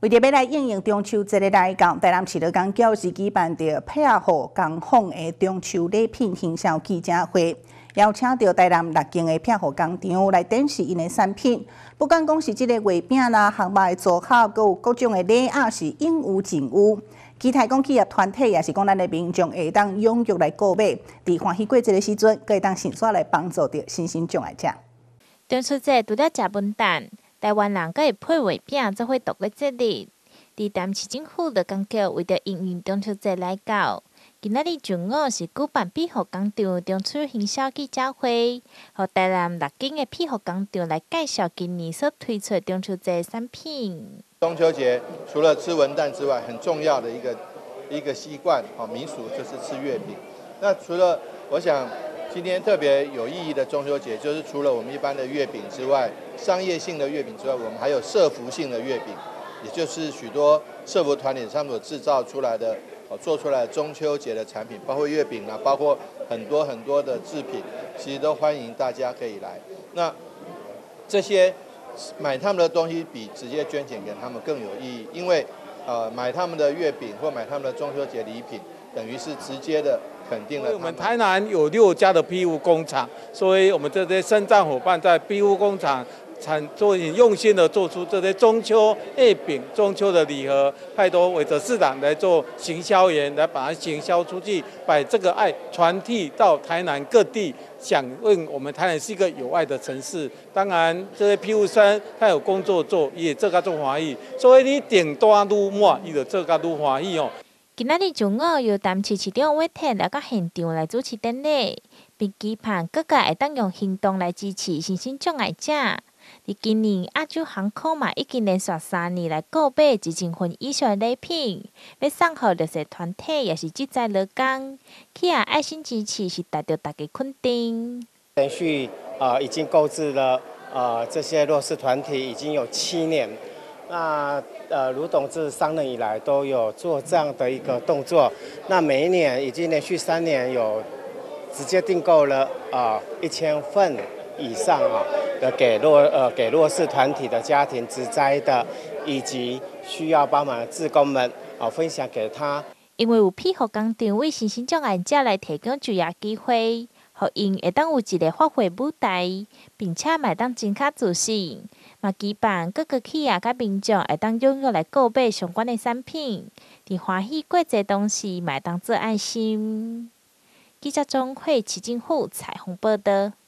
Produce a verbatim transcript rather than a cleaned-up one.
为着要来应应中秋节的来到，台南市乐工教室举办着配合工坊的中秋礼品行销记者会，邀请到台南六间的配合工厂来展示因的产品。不管讲是即个月饼啦、烘肉的组合，阁有各种的礼盒是应有尽有。期待讲企业团体也是讲咱的民众会当踊跃来购买，伫欢喜过节的时阵，阁会当迅速来帮助着新兴障碍者。 中秋节除了食文旦。台湾人阁会配月饼做伙度过节日。伫台南市政府乐工局为着应应中秋节来到，今仔日中午是举办配合工厂中秋行销记者会，和台南六间的配合工厂来介绍今年所推出的中秋节产品。 中秋节除了吃文旦之外，很重要的一个一个习惯，好民俗就是吃月饼。那除了我想。今天特别有意义的中秋节，就是除了我们一般的月饼之外，商业性的月饼之外，我们还有社服性的月饼，也就是许多社服团体他们所制造出来的、做出来的中秋节的产品，包括月饼啊，包括很多很多的制品，其实都欢迎大家可以来。那这些买他们的东西比直接捐钱给他们更有意义，因为呃买他们的月饼或买他们的中秋节礼品，等于是直接的。肯定了我们台南有六家的批物工厂，所以我们这些生产伙伴在批物工厂产做很用心的做出这些中秋月饼、中秋的礼盒，派多伟哲市长来做行销员，来把它行销出去，把这个爱传递到台南各地，想问我们台南是一个有爱的城市。当然，这些批物商他有工作做，也做甲做欢喜，所以你订单愈满，伊就做甲愈欢喜哦。 今仔日中午由台南市市长委托来到现场来主持典礼，并期盼各界会当用行动来支持身心障碍者。伫今年亚洲航空嘛已经连续三年来购买一千份以上的礼品，要送予热线团体也是志在乐工，企业爱心支持是达到大家肯定。 连续呃已经购置了呃这些弱势团体已经有七年。那呃，卢董自上任以来都有做这样的一个动作。那每一年已经连续三年有直接订购了啊一千份以上啊的给弱呃给弱势团体的家庭植栽的，以及需要帮忙的志工们啊分享给他。 因为有配合工厂为身心障碍者来提供就业机会。互因会当有一个发挥舞台，并且嘛会当增加自信，嘛期盼各个企业甲民众会当踊跃来购买相关的产品，伫欢喜过节同时嘛会当做爱心。记者钟慧市政府采访报道。